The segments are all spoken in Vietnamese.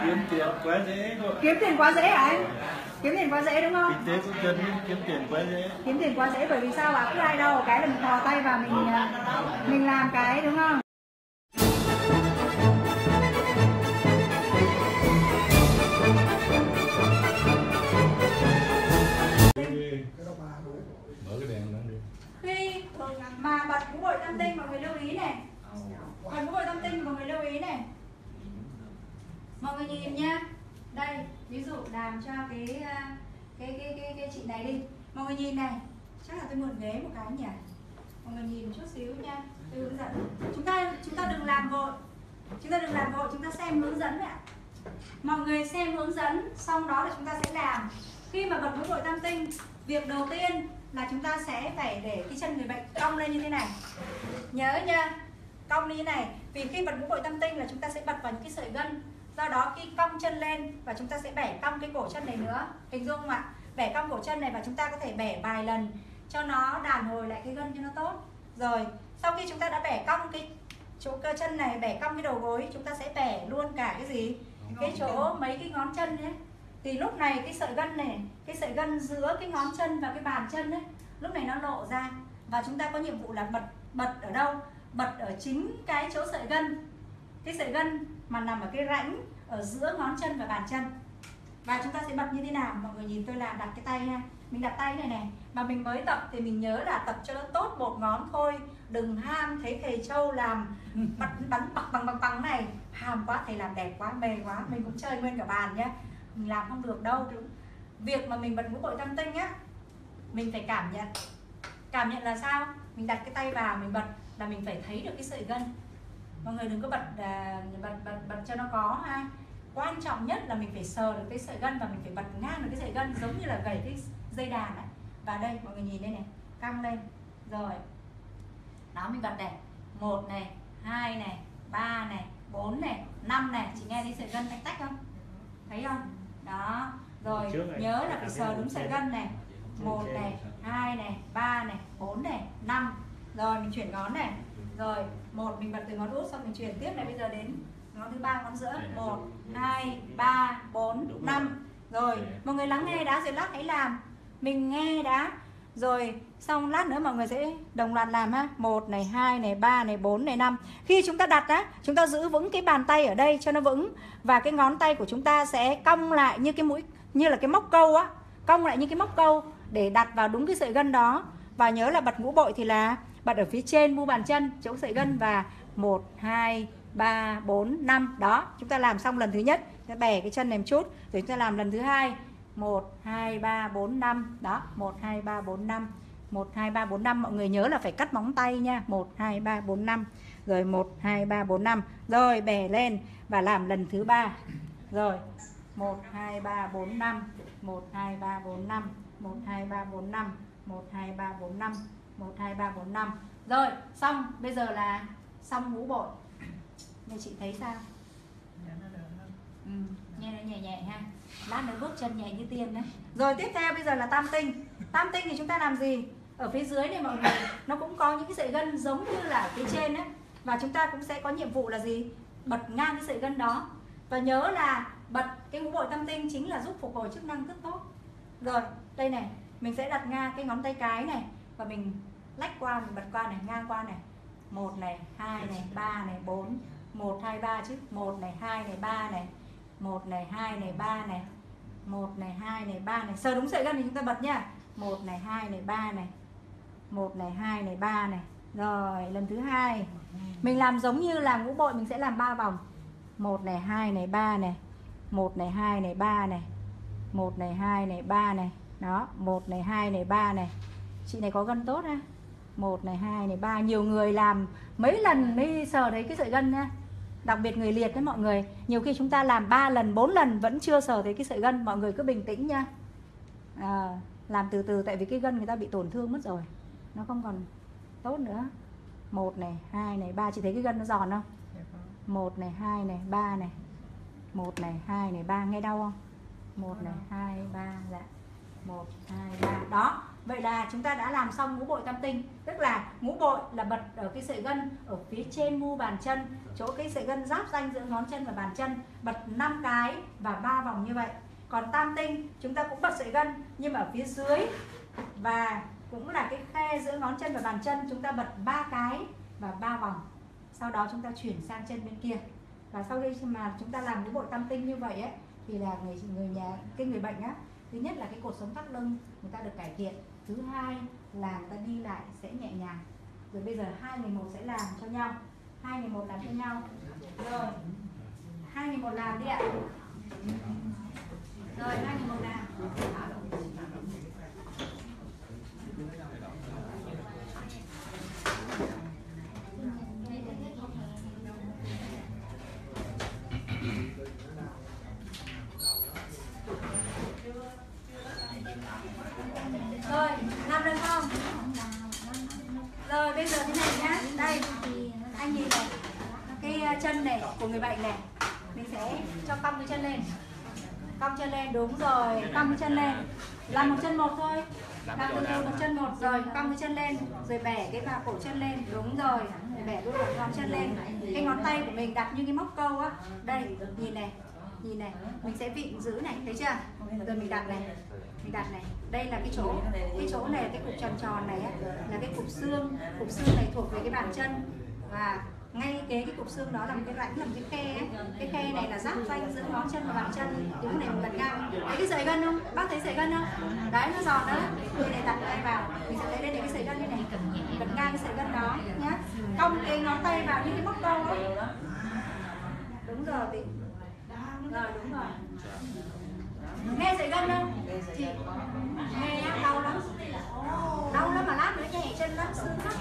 Kiếm tiền quá dễ thôi. Kiếm tiền quá dễ hả anh? Kiếm tiền quá dễ đúng không? Kinh tế cũng chân kiếm tiền quá dễ. Kiếm tiền quá dễ bởi vì sao ạ? Cứ ai đâu cái là mình thò tay vào mình làm cái đúng không? Mở cái đèn lên đi. Khi mà bật ngũ bội tam tinh mọi người lưu ý này. Bật ngũ bội tam tinh mọi người lưu ý này. Mọi người nhìn nha. Đây, ví dụ làm cho cái chị này đi. Mọi người nhìn này. Chắc là tôi mượn ghế một cái nhỉ. Mọi người nhìn một chút xíu nha. Tôi hướng dẫn. Chúng ta đừng làm vội. Chúng ta đừng làm vội, chúng ta xem hướng dẫn ạ. Mọi người xem hướng dẫn, xong đó là chúng ta sẽ làm. Khi mà bật ngũ bội tam tinh, việc đầu tiên là chúng ta sẽ phải để cái chân người bệnh cong lên như thế này. Nhớ nha, cong như thế này. Vì khi bật ngũ bội tam tinh là chúng ta sẽ bật vào những cái sợi gân. Do đó khi cong chân lên và chúng ta sẽ bẻ cong cái cổ chân này nữa. Hình dung không ạ? Bẻ cong cổ chân này và chúng ta có thể bẻ vài lần cho nó đàn hồi lại cái gân cho nó tốt. Rồi, sau khi chúng ta đã bẻ cong cái chỗ cơ chân này, bẻ cong cái đầu gối, chúng ta sẽ bẻ luôn cả cái gì? Cái chỗ mấy cái ngón chân ấy. Thì lúc này cái sợi gân này, cái sợi gân giữa cái ngón chân và cái bàn chân ấy, lúc này nó lộ ra. Và chúng ta có nhiệm vụ là bật ở đâu? Bật ở chính cái chỗ sợi gân. Cái sợi gân mà nằm ở cái rãnh ở giữa ngón chân và bàn chân. Và chúng ta sẽ bật như thế nào? Mọi người nhìn tôi làm đặt cái tay ha. Mình đặt tay này này. Mà mình mới tập thì mình nhớ là tập cho nó tốt một ngón thôi. Đừng ham thấy thầy Châu làm bắn bằng này. Ham quá, thầy làm đẹp quá, mê quá. Mình cũng chơi nguyên cả bàn nhá. Mình làm không được đâu. Việc mà mình bật ngũ bội tam tinh á, mình phải cảm nhận. Cảm nhận là sao? Mình đặt cái tay vào, mình bật là mình phải thấy được cái sợi gân. Mọi người đừng có bật cho nó có ha. Quan trọng nhất là mình phải sờ được cái sợi gân và mình phải bật ngang được cái sợi gân, giống như là gảy cái dây đàn ấy. Và đây mọi người nhìn đây này, căng lên. Rồi. Đó, mình bật này. 1 này, 2 này, 3 này, 4 này, 5 này. Chị nghe thấy sợi gân tách tách không? Thấy không? Đó. Rồi, nhớ là phải sờ đúng sợi gân này. 1 này, 2 này, 3 này, 4 này, 5. Rồi mình chuyển ngón này. Rồi, 1 mình bật từ ngón út xong mình chuyển tiếp này, bây giờ đến ngón thứ 3, ngón giữa. 1 2 3 4 5. Rồi, mọi người lắng nghe đã rồi lát hãy làm. Mình nghe đã. Rồi, xong lát nữa mọi người sẽ đồng loạt làm ha. 1 này, 2 này, 3 này, 4 này, 5. Khi chúng ta đặt á, chúng ta giữ vững cái bàn tay ở đây cho nó vững. Và cái ngón tay của chúng ta sẽ cong lại như cái mũi, như là cái móc câu á. Cong lại như cái móc câu để đặt vào đúng cái sợi gân đó. Và nhớ là bật ngũ bội thì là bật ở phía trên mu bàn chân, chỗ sợi gân. Và 1, 2, 3, 4, 5. Đó, chúng ta làm xong lần thứ nhất, chúng ta bẻ cái chân này một chút. Rồi chúng ta làm lần thứ hai. 1, 2, 3, 4, 5. Đó, 1, 2, 3, 4, 5. 1, 2, 3, 4, 5. Mọi người nhớ là phải cắt móng tay nha. 1, 2, 3, 4, 5. Rồi 1, 2, 3, 4, 5. Rồi bẻ lên và làm lần thứ 3. Rồi 1, 2, 3, 4, 5. 1, 2, 3, 4, 5. 1, 2, 3, 4, 5. 1, 2, 3, 4, 5. 1, 2, 3, 4, 5. Rồi, xong. Bây giờ là xong ngũ bội. Nên chị thấy sao? Nghe nó nhẹ nhẹ ha. Lát nữa bước chân nhẹ như tiên đấy. Rồi tiếp theo bây giờ là tam tinh. Tam tinh thì chúng ta làm gì? Ở phía dưới này mọi người, nó cũng có những cái sợi gân giống như là ở phía trên ấy. Và chúng ta cũng sẽ có nhiệm vụ là gì? Bật ngang cái sợi gân đó. Và nhớ là bật cái ngũ bội tam tinh chính là giúp phục hồi chức năng rất tốt. Rồi, đây này, mình sẽ đặt ngang cái ngón tay cái này. Và mình lách qua, mình bật qua này, ngang qua này. 1 này, 2 này, 3 này, 4. 1, 2, 3 chứ. 1 này, 2 này, 3 này. 1 này, 2 này, 3 này. 1 này, 2 này, 3 này. Sờ đúng sợi gân thì chúng ta bật nhá. 1 này, 2 này, 3 này. 1 này, 2 này, 3 này. Rồi, lần thứ hai. Mình làm giống như là ngũ bội, mình sẽ làm 3 vòng. 1 này, 2 này, 3 này. 1 này, 2 này, 3 này. 1 này, 2 này, 3 này. Đó, 1 này, 2 này, 3 này. Chị này có gân tốt ha. 1 này, 2 này, 3. Nhiều người làm mấy lần mới sờ thấy cái sợi gân nha. Đặc biệt người liệt đấy mọi người. Nhiều khi chúng ta làm 3 lần, 4 lần vẫn chưa sờ thấy cái sợi gân. Mọi người cứ bình tĩnh nha. Làm từ từ, tại vì cái gân người ta bị tổn thương mất rồi. Nó không còn tốt nữa. 1 này, 2 này, 3. Chị thấy cái gân nó giòn không? 1 này, 2 này, 3 này. 1 này, 2 này, 3. Nghe đau không? 1 này, 2, 3. Dạ. 1, 2, 3. Đó. Vậy là chúng ta đã làm xong ngũ bội tam tinh. Tức là ngũ bội là bật ở cái sợi gân ở phía trên mu bàn chân, chỗ cái sợi gân giáp ranh giữa ngón chân và bàn chân, bật 5 cái và 3 vòng như vậy. Còn tam tinh chúng ta cũng bật sợi gân nhưng mà ở phía dưới và cũng là cái khe giữa ngón chân và bàn chân, chúng ta bật 3 cái và 3 vòng. Sau đó chúng ta chuyển sang chân bên kia. Và sau khi mà chúng ta làm ngũ bội tam tinh như vậy ấy, thì là người bệnh á, thứ nhất là cái cột sống thắt lưng người ta được cải thiện, thứ hai là người ta đi lại sẽ nhẹ nhàng. Rồi bây giờ hai người một sẽ làm cho nhau, hai người một làm cho nhau. Rồi hai người một làm đi ạ. Rồi hai người một làm. Rồi, làm được không? Rồi, bây giờ thế này nhá. Đây, anh nhìn này. Cái chân này của người bệnh này, mình sẽ cho cong cái chân lên. Cong chân lên, đúng rồi. Cong cái chân lên. Làm một chân một thôi. Làm từ từ một chân một. Rồi, cong cái chân lên. Rồi bẻ cái vào cổ chân lên. Đúng rồi. Bẻ luôn một ngón chân lên. Cái ngón tay của mình đặt như cái móc câu á. Đây, nhìn này. Nhìn này, mình sẽ vịn giữ này, thấy chưa? Rồi mình đặt này. Mình đặt này, đây là cái chỗ này là cái cục tròn tròn này á, là cái cục xương này thuộc về cái bàn chân, và ngay kế cái cục xương đó là một cái rãnh, là một cái khe ấy. Cái khe này là giáp ranh giữa ngón chân và bàn chân, cái này mình bật ngang, thấy cái sợi gân không? Bác thấy sợi gân không? Đấy, nó giòn đó, cái này đặt tay vào, mình sẽ lấy lên cái sợi gân như này, bật ngang cái sợi gân đó nhá, cong cái ngón tay vào như cái móc câu ấy. Đúng rồi chị. Rồi đúng rồi. Nghe sợi gân không? Chị nghe nhá, đau lắm. Đau lắm mà lát nữa nhảy chân lắm, xương lắm.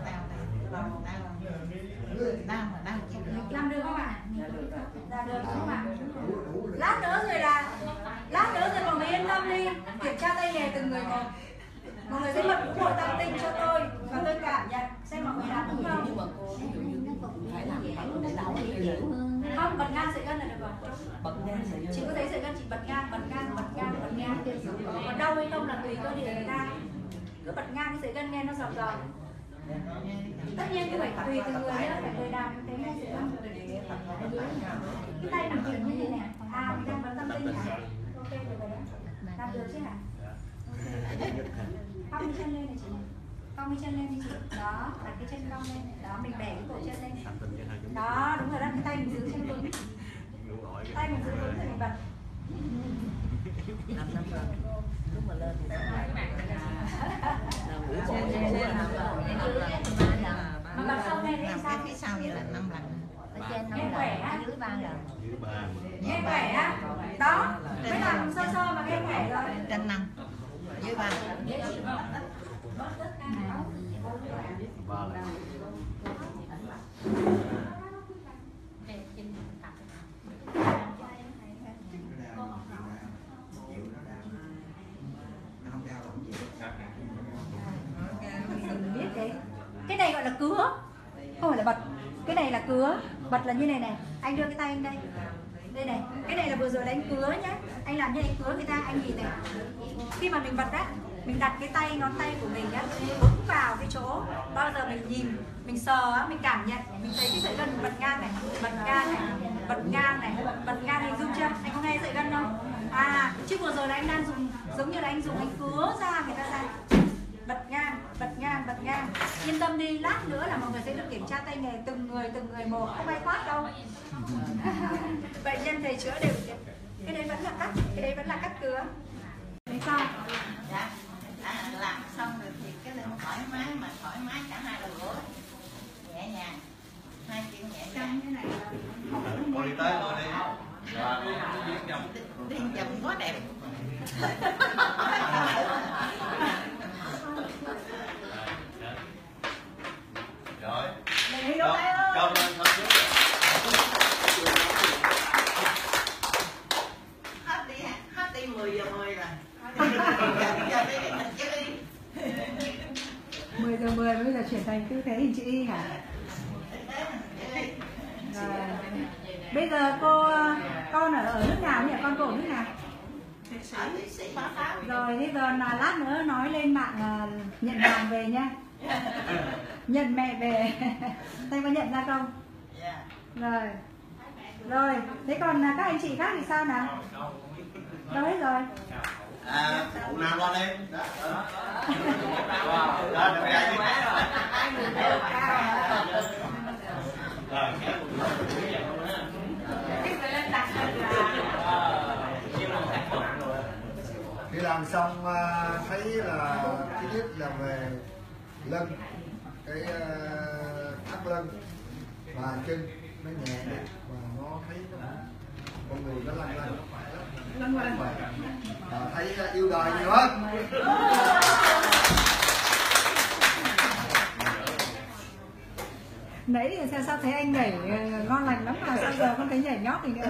Làm được không ạ? Dạ được không ạ? Lát nữa rồi mọi người yên tâm đi. Kiểm tra tay nghề từng người một. Mọi người sẽ bật ngũ bội tam tinh cho tôi và tôi cảm nhận xem mọi người làm đúng không? Không, bật ngang sợi gân là được rồi. Chị có thấy sợi gân chị bật ngang. Còn đau hay không là tùy cơ địa người ta. Cứ bật ngang cái sợi gân nghe nó giòn giòn. Tất nhiên không phải tùy từ người nhé, phải người làm thế ngay sợi gân. Cái tay mình chuyển như thế này. À, mình đang bật tam tinh hả? Ok, được rồi đấy. Làm được chứ hả? Cong cái chân lên này chị này. Cong cái chân lên đi chị. Đó, đặt cái chân cong lên. Đó, mình bẻ cái cổ chân lên. Đó, đúng rồi đó, cái tay mình giữ chân vững. Tay mình giữ vững rồi mình bật. Lúc mà lên thì mà bật xong này thì sao? phía sau vậy là 5 lần. Nghe khỏe á? Dưới 3 lần. Nghe khỏe á? Đó, mới làm sơ sơ mà nghe khỏe rồi. Trên 5. Dưới 3. Cái này gọi là cứa, không phải là bật. Cái này là cứa, bật là như này này. Anh đưa cái tay anh đây, đây này. Cái này là vừa rồi đánh cứa nhá. Anh làm như anh cứa người ta, anh nhìn này. Khi mà mình bật á, mình đặt cái tay, ngón tay của mình á, búng vào cái chỗ. Bao giờ mình nhìn, mình sờ á, mình cảm nhận, mình thấy cái sợi gân bật ngang này, bật ngang này, bật ngang này, bật ngang, hình dung chưa? Anh có nghe sợi gân không? À, chứ vừa rồi là anh đang dùng, giống như là anh dùng anh cứa ra người ta ra. Bật ngang. Yên tâm đi, lát nữa là mọi người sẽ được kiểm tra tay nghề từng người một, không ai quát đâu. Bệnh nhân thầy chữa đều. Cái đấy vẫn là cắt, cái đấy vẫn là cắt cứa. Thấy sao? Dạ. Làm xong rồi thì cái lưng thoải mái cả hai đầu gối. Nhẹ nhàng. Hai chân nhẹ nhàng. Như này là Con đi tới rồi đi. Đi chậm quá đẹp. Rồi. Lấy đâu tay ơi. Câu lên thôi chứ. Hết đi 10 giờ 10 rồi. Giờ đi mình chứ đi. 10 giờ 10 bây giờ chuyển thành tư thế hình chữ Y hả? Rồi. Bây giờ con ở nước nào nhỉ? Con cô ở nước nào? ở Thụy Sĩ báo cáo. Rồi bây giờ là lát nữa nói lên mạng nhận hàng về nha. Nhận mẹ về. Thầy có nhận ra không? Dạ. Rồi. Rồi, thế còn các anh chị khác thì sao nào? Đâu hết rồi? Cụ Nam lo lên. Đó, được ra Khi làm xong thấy là thứ nhất là về lưng, cái thắt lưng và chân nó nhẹ và nó thấy con người nó lăn lăn và thấy yêu đời nhiều hơn. Nãy thì sao thấy anh nhảy ngon lành lắm mà sao giờ không thấy nhảy nhót gì nữa?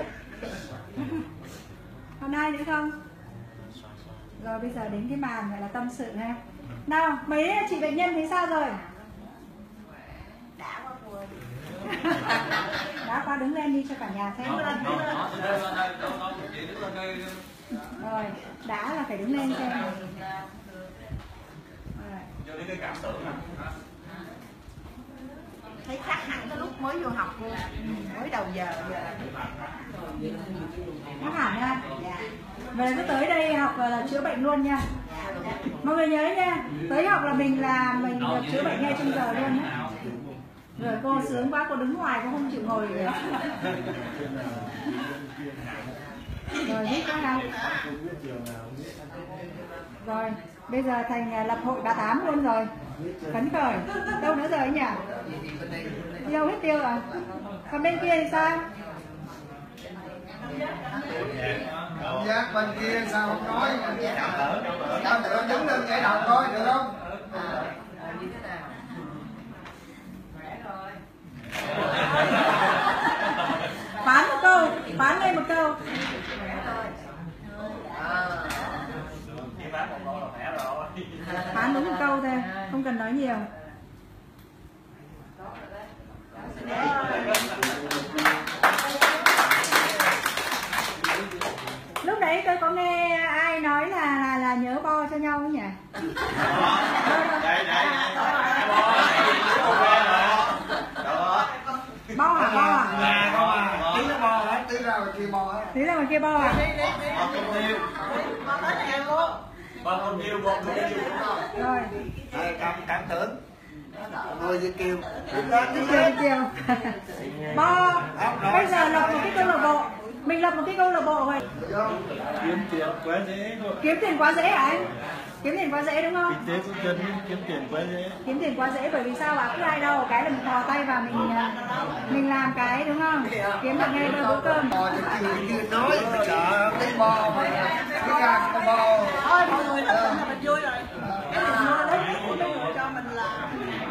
Còn ai nữa không? Rồi bây giờ đến cái màn gọi là tâm sự ha. Nào, mấy chị bệnh nhân thấy sao rồi? Đã quá buồn. Đã qua đứng lên đi cho cả nhà xem. Rồi, đã là phải đứng lên xem. Thấy khác hẳn cái lúc mới vô học luôn, mới đầu giờ Khác hẳn nha. dạ. Về cứ tới đây học là chữa bệnh luôn nha. Mọi người nhớ nha, tới học là mình được chữa bệnh ngay trong giờ luôn nhé. Rồi cô sướng quá, cô đứng ngoài cô không chịu ngồi nữa. Rồi biết có đâu. Rồi bây giờ thành lập hội bà Tám luôn rồi, phấn khởi. Đâu nữa rồi nhỉ? Đi đâu hết tiêu à? Còn bên kia thì sao? Cảm giác bên kia sao không nói? Tao tự đứng lên nhảy đầu thôi được không? Phán một câu, phán lên một câu. Phán đúng một câu thôi, không cần nói nhiều. Lúc đấy tôi có nghe ai nói là nhớ bo cho nhau nhỉ? Bo à? Bo à? Tí nó bo hả? Tí ra ngoài kia bo hả? Tí ra ngoài kia bo à? Rồi. Cảm tưởng. Người Việt Kiều. Kiều. Bo. Bây giờ lập một cái câu lạc bộ. Mình lập một cái câu lạc bộ rồi. Kiếm tiền quá dễ thôi. Kiếm tiền quá dễ hả anh? Kiếm tiền quá dễ đúng không? Kinh tế quốc dân kiếm tiền quá dễ. Kiếm tiền quá dễ bởi vì sao ạ? Cứ ai đâu cái là mình thò tay vào mình làm cái đúng không? Kiếm được ngay bữa cơm. Bò cho kia nói sợ cái bò cái gan con bò. Thôi mọi người thật sự là mình vui rồi. Cái mình mua lấy hết của mình cho mình là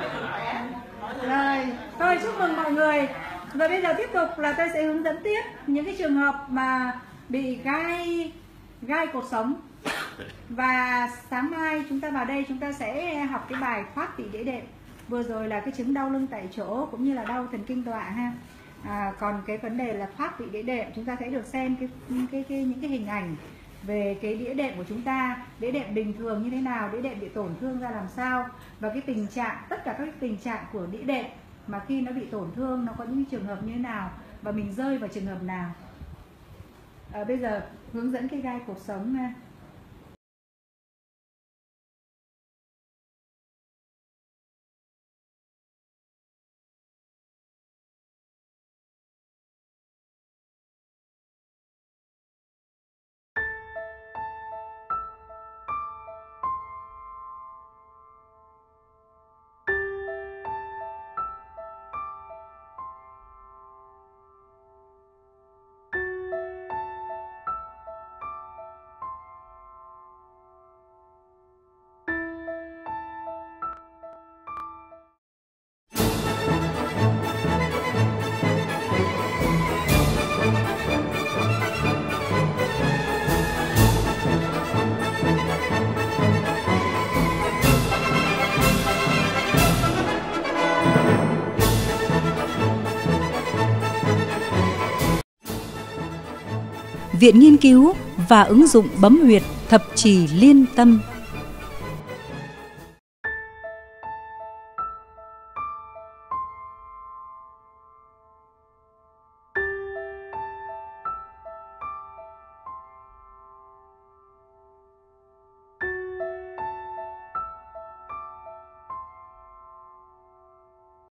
Rồi, tôi chúc mừng mọi người. Và bây giờ tiếp tục là tôi sẽ hướng dẫn tiếp những cái trường hợp mà bị gai cột sống. Và sáng mai chúng ta vào đây chúng ta sẽ học cái bài thoát vị đĩa đệm. Vừa rồi là cái chứng đau lưng tại chỗ cũng như là đau thần kinh tọa ha. Còn cái vấn đề là thoát vị đĩa đệm, chúng ta sẽ được xem những cái hình ảnh về cái đĩa đệm của chúng ta, đĩa đệm bình thường như thế nào, đĩa đệm bị tổn thương ra làm sao, và cái tình trạng, tất cả các tình trạng của đĩa đệm mà khi nó bị tổn thương nó có những trường hợp như thế nào và mình rơi vào trường hợp nào. Bây giờ hướng dẫn cái gai cột sống nha. Viện Nghiên cứu và ứng dụng bấm huyệt Thập Trì Liên Tâm.